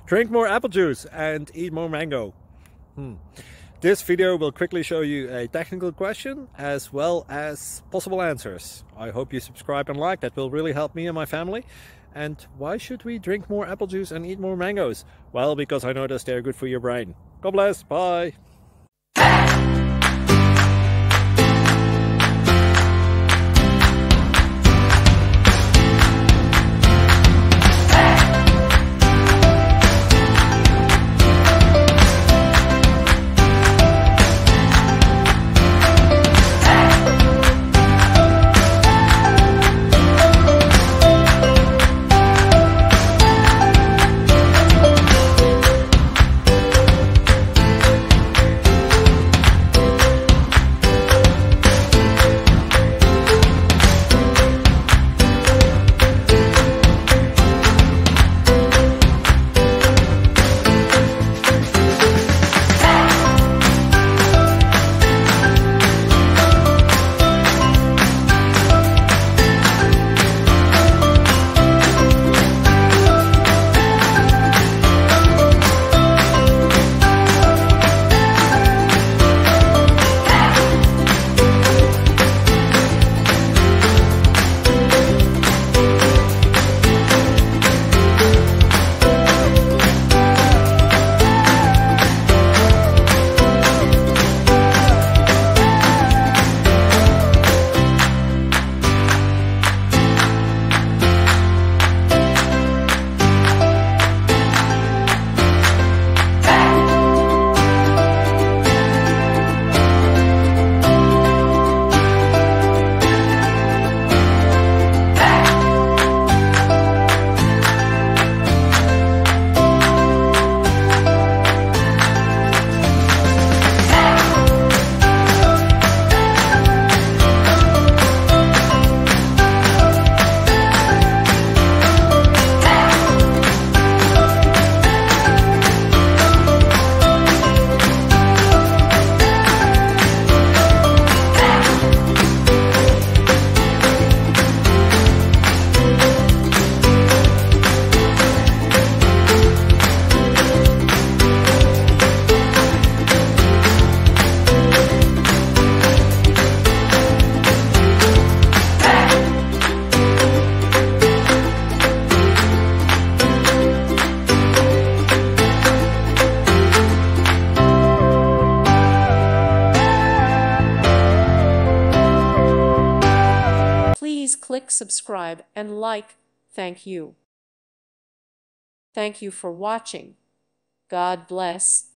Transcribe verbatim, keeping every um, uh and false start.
Drink more apple juice and eat more mango. Hmm. This video will quickly show you a technical question as well as possible answers. I hope you subscribe and like, that will really help me and my family. And why should we drink more apple juice and eat more mangoes? Well, because I noticed they're good for your brain. God bless, bye! Please click subscribe and like. Thank you. Thank you for watching. God bless.